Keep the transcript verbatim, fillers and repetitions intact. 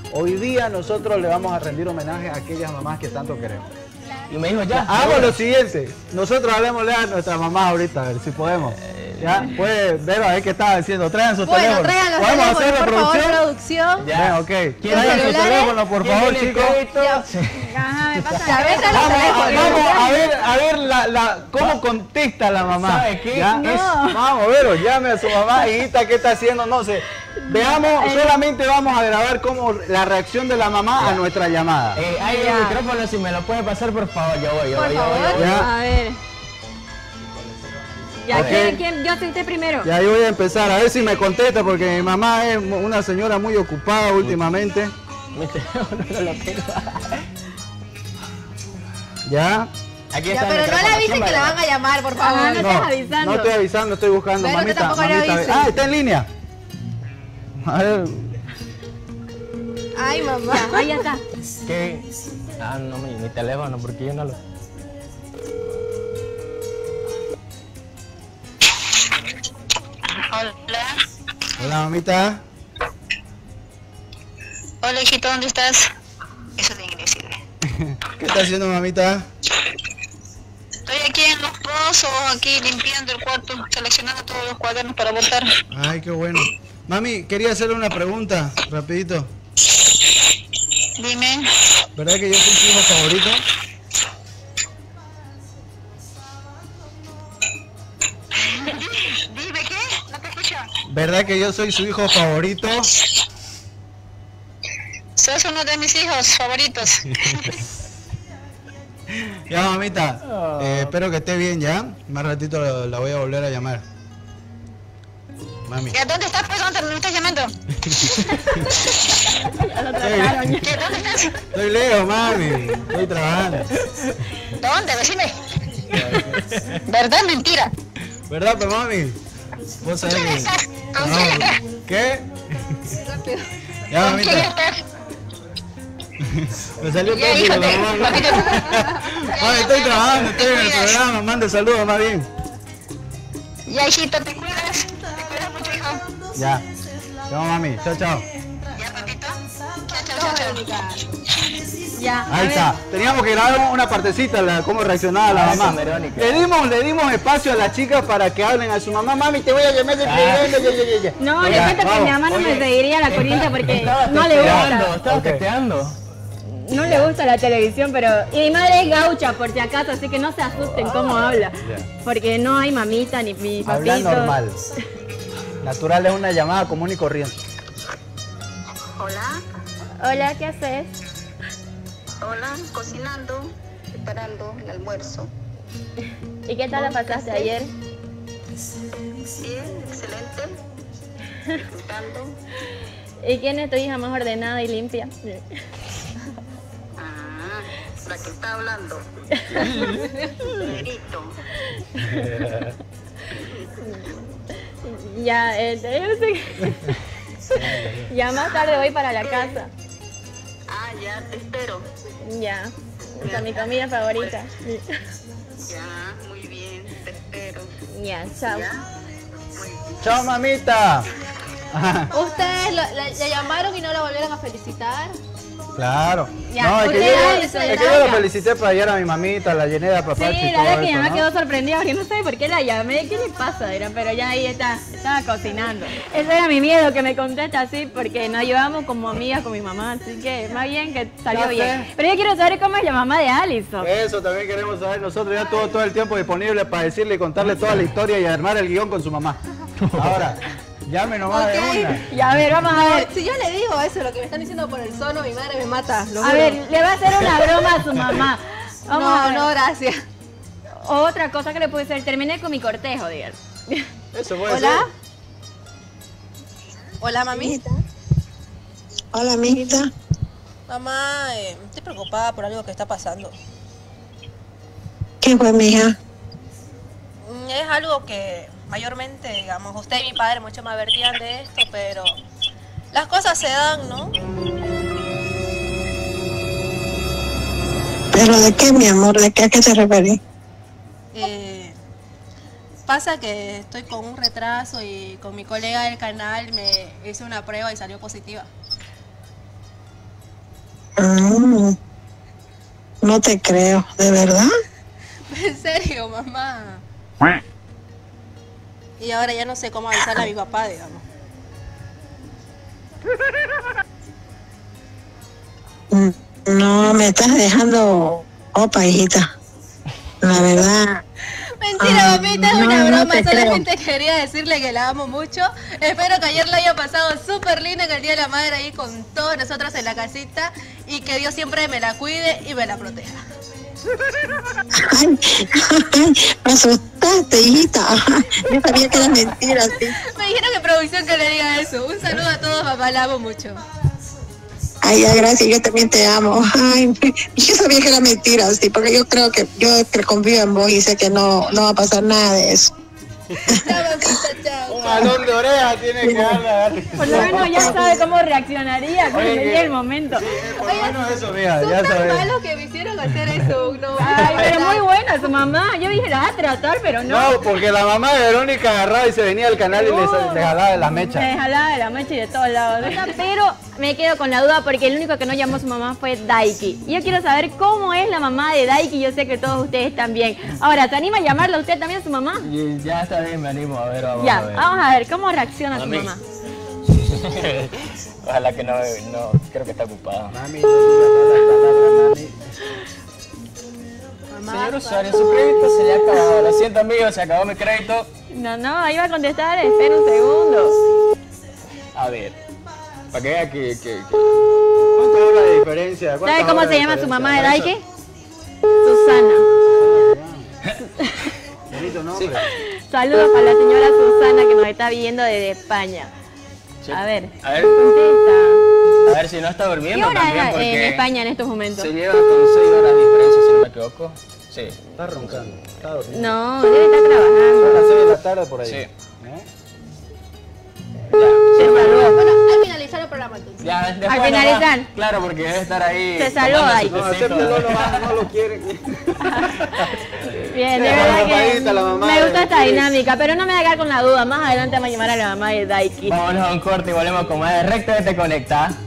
Hoy día nosotros le vamos a rendir homenaje a aquellas mamás que tanto queremos. Y me dijo ya. Hagamos lo siguiente. Nosotros hablemosle a nuestra mamá ahorita, a ver si podemos. Ya, pues, ver a ver qué estaba diciendo. Traigan sus bueno, teléfonos. Traigan los ¿Podemos teléfonos, hacer por reproducción? favor, producción. Ya, ok. Traigan sus celulares? teléfonos, por favor, chicos. Ajá, me pasa. Ya, vete a los Vamos, a- teléfonos. vamos a ver, a ver la, la, cómo contesta la mamá. ¿Sabe qué? ¿Ya? No. Es- vamos a ver, llame a su mamá, hijita, ¿qué está haciendo? No sé. Veamos, solamente vamos a grabar cómo la reacción de la mamá a nuestra llamada. Eh, hay Ya. un micrófono, si me lo puede pasar, por favor. Yo voy, yo Por voy, yo voy, yo favor. voy. Ya. A ver. Ya, Ok. ¿quién, quién? Yo soy usted primero. Ya, yo voy a empezar, a ver si me contesta, porque mi mamá es una señora muy ocupada últimamente. Mi teléfono no lo tengo. ¿Ya? Aquí Ya, está el pero no le micrófono. avisen ¿Quién que la va a van a llamar, por Ajá, favor. no estés avisando. No estoy avisando, estoy buscando. Pero que Mamita, tampoco le mamita. avisen. Ah, está en línea. A ver, Ay, mamá. Ya, ahí ya está. ¿Qué? Ah, no, mi, mi teléfono, porque yo no lo... Hola. hola mamita. Hola, hijito, ¿dónde estás? Eso tiene que decirle. ¿Qué está haciendo mamita? Estoy aquí en los pozos, aquí limpiando el cuarto, seleccionando todos los cuadernos para votar. Ay, qué bueno. Mami, quería hacerle una pregunta, rapidito. Dime. ¿Verdad que yo soy su hijo favorito? Dime, ¿qué? No te escucho. ¿Verdad que yo soy su hijo favorito? Sos uno de mis hijos favoritos. Ya, mamita. eh, espero que esté bien, ¿ya? Más ratito la, la voy a volver a llamar. Mami. ¿Y a dónde estás, pues? ¿Dónde me estás llamando? Estoy, ¿Qué? ¿Dónde estás? estoy lejos, mami. Estoy trabajando. ¿Dónde? Decime. ¿Verdad? Mentira. ¿Verdad, pues, mami? Vos sabés ¿Quién que... estás? ¿Con quién estás? ¿Qué? Ya, ¿Con quién mamita. estás? Me salió Ya, tóxico la híjate. mamá. Mami, estoy trabajando, estoy en el programa. Mande saludos, más bien. Ya, hijito, te cuidas. Te cuidas mucho, hijo. Ya. Chao, mami. Chao, chao. Ya, papito. Chao, chao, chao, chao. Ya. a Ahí ver. está. Teníamos que grabar una partecita, la, cómo reaccionaba la Ah, mamá. con Verónica. Le dimos, le dimos espacio a las chicas para que hablen a su mamá. Mami, te voy a llamar de Ah. ya, ya, ya, ya. No, le Ya, cuento que vamos. mi mamá no me Oye, seguiría la corriente porque Estaba no le testeando, gusta. estaba Ok. testeando. No le gusta la televisión, pero... Y mi madre es gaucha, por si acaso, así que no se asusten cómo habla. Porque no hay mamita ni mi papito. Habla normal. Natural es una llamada común y corriente. Hola. Hola, ¿qué haces? Hola, cocinando, preparando el almuerzo. ¿Y qué tal la pasaste ayer? Bien, excelente. Disfrutando. ¿Y quién es tu hija más ordenada y limpia? Ah, la que está hablando. Negrito. Ya, eh, yo sé que- ya más tarde voy para la casa. Ah, ya, te espero. Ya, esa es mi comida favorita. Ya, muy bien, te espero. Ya, chao. Ya, muy bien. Chao, mamita. ¿Ustedes lo- la, la llamaron y no la volvieron a felicitar? Claro. Ya, No, es que, yo, ustedes es se que yo largan. lo felicité para ayer a mi mamita, la llené de Sí, apapacho y la todo verdad que mi eso, mamá ¿no? quedó sorprendida porque no sé por qué la llamé. ¿Qué le pasa? Era, pero ya ahí está, estaba cocinando. Ese era mi miedo, que me contesta así, porque nos llevamos como amigas con mi mamá, así que más bien que salió Ya bien. sé. Pero yo quiero saber cómo es la mamá de Alison. Eso también queremos saber. Nosotros ya todo, todo el tiempo disponible para decirle y contarle toda la historia y armar el guión con su mamá. Ahora, llame nomás de Ok. una. Ya, a ver, vamos a ver. Si yo le digo eso, lo que me están diciendo por el sono, mi madre me mata. lo A juro. ver, le va a hacer una broma a su mamá. Vamos no, a ver. no, gracias. Otra cosa que le puede ser, terminé con mi cortejo, dígale. Eso puede Hola. ser. Hola, mami. Hola, mijita. Mamá, eh, estoy preocupada por algo que está pasando. ¿Qué fue, mija? Mm, Es algo que mayormente, digamos, usted y mi padre mucho me advertían de esto, pero las cosas se dan, ¿no? ¿Pero de qué, mi amor? ¿De qué a qué te referís? Eh, pasa que estoy con un retraso y con mi colega del canal me hice una prueba y salió positiva. Mm, no te creo, ¿de verdad? En serio, mamá. Y ahora ya no sé cómo avisarle a mi papá, digamos. Mm, no, me estás dejando opa, hijita. La verdad. Mentira, Ah, mamita, es no, una no broma. te creo. Solamente quería decirle que la amo mucho. Espero que ayer la haya pasado súper linda, que el Día de la Madre ahí con todos nosotros en la casita. Y que Dios siempre me la cuide y me la proteja. Ay, ay, me asustaste, hijita. Yo sabía que era mentira, sí. Me dijeron que producción que le diga eso. Un saludo a todos, papá, la amo mucho. Ay, ya, gracias, yo también te amo. Ay, yo sabía que era mentira, sí, porque yo creo que yo que confío en vos y sé que no, no va a pasar nada de eso. Chao, mamita, chao. Un jalón de oreja tiene que darle, darle. Por lo menos ya sabe cómo reaccionaría cuando Oye, llegue que- el momento. Sí, por lo menos eso, mija, Son ya tan sabes. malos que me hicieron hacer eso. No, Ay, pero muy buena su mamá. Yo dije, la va a tratar, pero no. No, porque la mamá de Verónica agarraba y se venía al canal y le, No. le jalaba de la Me mecha. jalaba de la mecha y de todos lados. Pero me quedo con la duda porque el único que no llamó a su mamá fue Daiki. Y yo quiero saber cómo es la mamá de Daiki. Yo sé que todos ustedes también. Ahora, ¿se anima a llamarla usted también a su mamá? Y ya está bien, me animo. A ver, vamos Ya, a ver. vamos a ver cómo reacciona A su mí. mamá. Ojalá que no, no, creo que está ocupada. Mami, no digas mami. Señor usuario, su crédito se le ha acabado. Lo siento, amigo, se acabó mi crédito. No, no, ahí va a contestar. Espera un segundo. A ver, para que vea que... que, que... ¿Cuántas horas de diferencia? ¿Sabe ¿Cuántas cómo horas se de llama su diferencia? mamá de Eso- Daiki? Susana. Bonito nombre. Saludos para la señora Susana que nos está viendo desde España. Sí. A ver, A ver, contesta. a ver si no está ¿Qué durmiendo hora también, es en porque España en estos momentos? se lleva con seis horas de diferencia, si no me equivoco. Sí. Está roncando. Está durmiendo. No, debe estar Son trabajando. las seis de la tarde por ahí. Sí. ¿Eh? Se saludó. Bueno, al finalizar el programa entonces. Ya, después Al nos finalizar. va- Claro, porque debe estar ahí. Se saludó tomando ahí. su No, tecito. acéptelo, no, va- no lo quieren. Bien, de Sí, verdad la que papadita, la mamá me de gusta esta Chris. dinámica, pero no me voy a quedar con la duda. Más adelante vamos a llamar a la mamá de Daiki. Vámonos a un corte y volvemos con más de Recto de Te Conecta.